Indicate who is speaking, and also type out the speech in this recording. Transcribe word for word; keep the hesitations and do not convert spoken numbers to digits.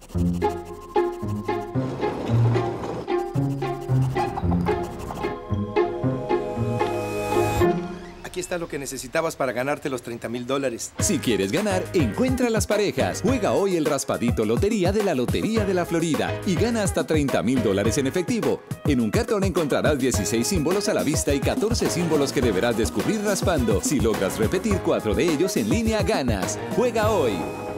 Speaker 1: Aquí está lo que necesitabas para ganarte los treinta mil dólares.
Speaker 2: Si quieres ganar, encuentra las parejas. Juega hoy el raspadito lotería de la Lotería de la Florida y gana hasta treinta mil dólares en efectivo. En un cartón encontrarás dieciséis símbolos a la vista y catorce símbolos que deberás descubrir raspando. Si logras repetir cuatro de ellos en línea, ganas. Juega hoy.